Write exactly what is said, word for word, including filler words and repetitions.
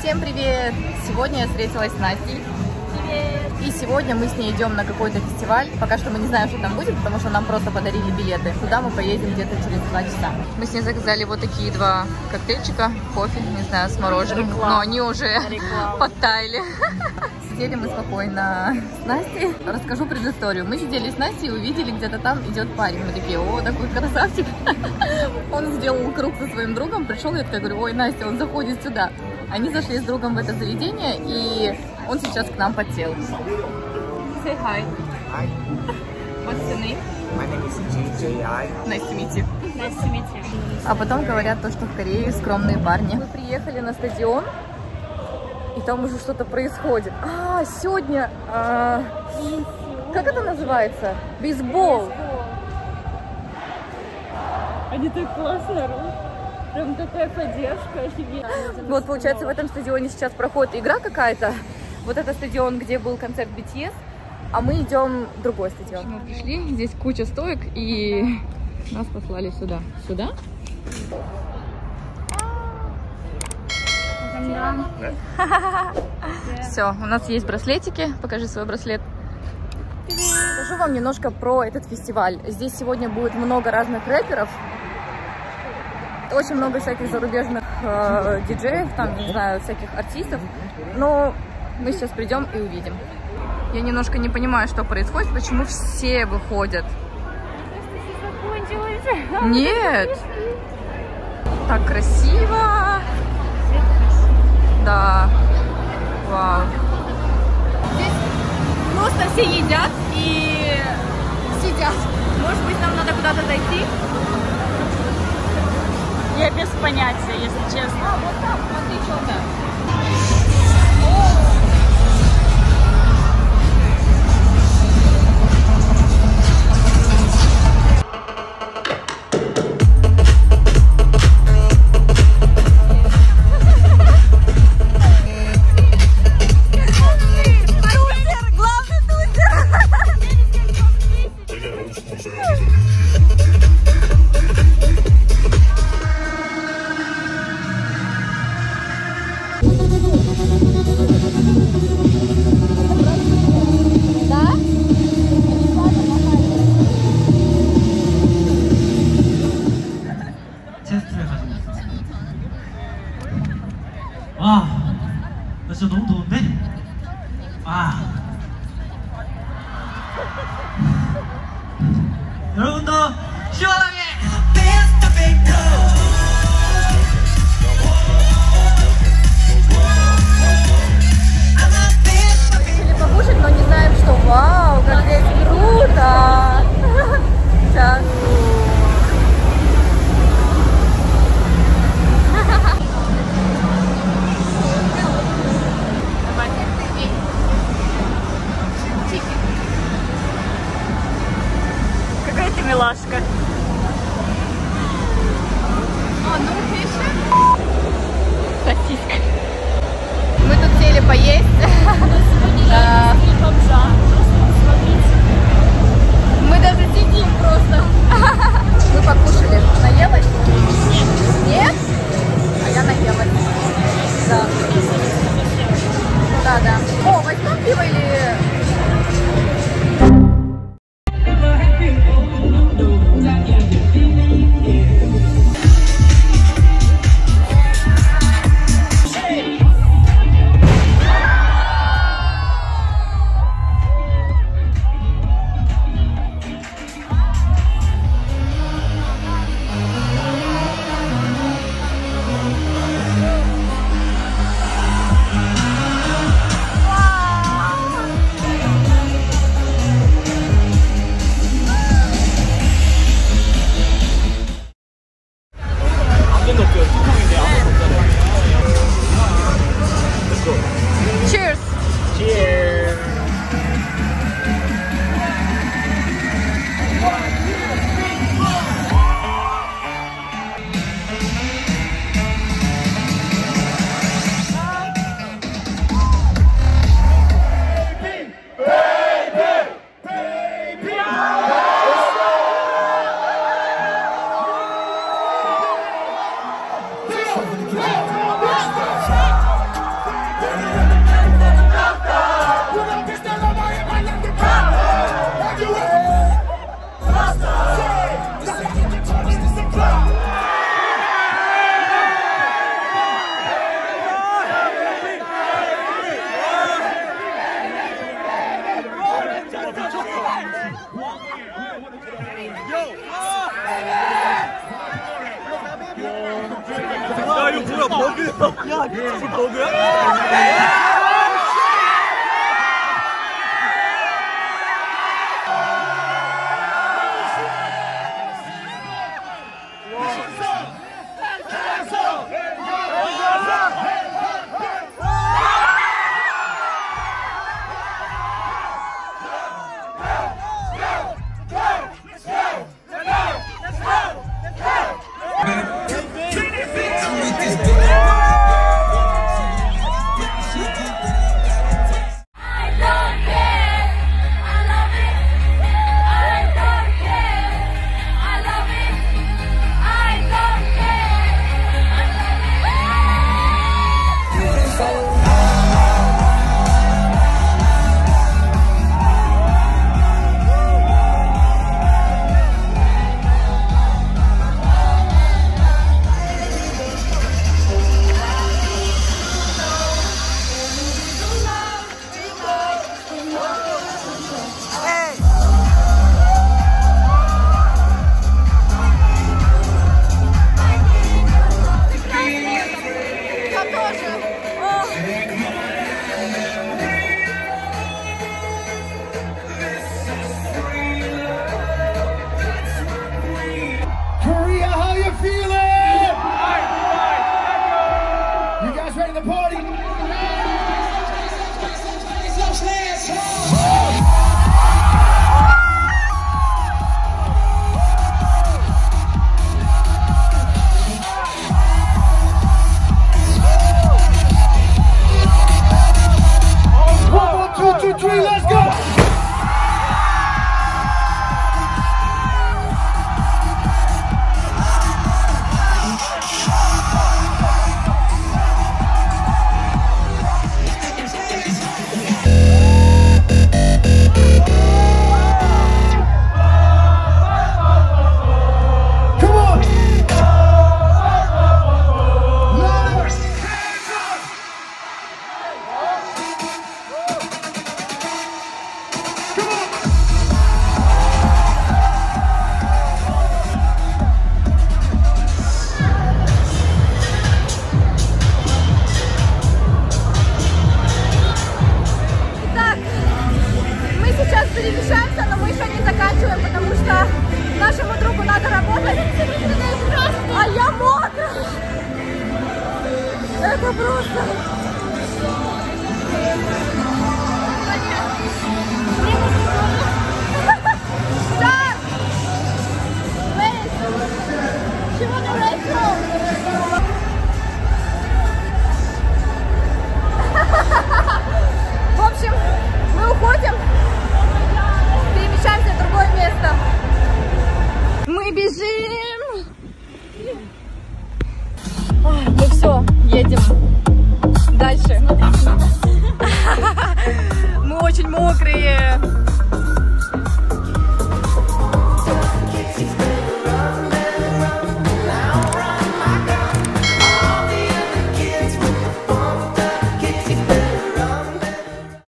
Всем привет! Сегодня я встретилась с Настей. Привет! И сегодня мы с ней идем на какой-то фестиваль. Пока что мы не знаем, что там будет, потому что нам просто подарили билеты. Туда мы поедем где-то через два часа. Мы с ней заказали вот такие два коктейльчика. Кофе, не знаю, с мороженым. Реклама. Но они уже Реклама. подтаяли. Сидели мы спокойно с Настей. Расскажу предысторию. Мы сидели с Настей и увидели, где-то там идет парень. Мы такие: о, такой красавчик. Он сделал круг со своим другом, пришел, я такая говорю: ой, Настя, он заходит сюда. Они зашли с другом в это заведение, и он сейчас к нам подсел. Say hi. Hi. What's your name? My name is G J I. Nice to meet you. Nice to meet you. А потом говорят то, что в Корее скромные парни. Мы приехали на стадион, и там уже что-то происходит. А, сегодня... А, как это называется? Бейсбол. Они так классно орут. Прям такая поддержка, офигенно. Вот, получается, в этом стадионе сейчас проходит игра какая-то. Вот это стадион, где был концерт би ти эс, а мы идем в другой стадион. Мы пришли, здесь куча стоек, и нас послали сюда. Сюда? Все, у нас есть браслетики. Покажи свой браслет. Расскажу вам немножко про этот фестиваль. Здесь сегодня будет много разных рэперов. Очень много всяких зарубежных э, диджеев, там, не знаю, всяких артистов. Но мы сейчас придем и увидим. Я немножко не понимаю, что происходит, почему все выходят. Нет! Так красиво! Да. Вау. Здесь просто все едят и сидят. Может быть, нам надо куда-то зайти? Я без понятия, если честно. А, вот там, смотри, что-то. 와, 나 진짜 너무 더운데? 아, 여러분도 시원하게! Решили покушать, но не знаем, что. Вау, как здесь круто! Сейчас. Какая ты милашка. А, ну, пиши. Сосиска. Мы тут сели поесть. Да. Мы даже сидим просто. Мы покушали. Наелась? Нет. Нет? А я наелась. Да. Да, да. О, возьмем пиво или... перемещаемся, но мы еще не заканчиваем, потому что нашему другу надо работать. А я мокрая. Это просто... Да! Чего ты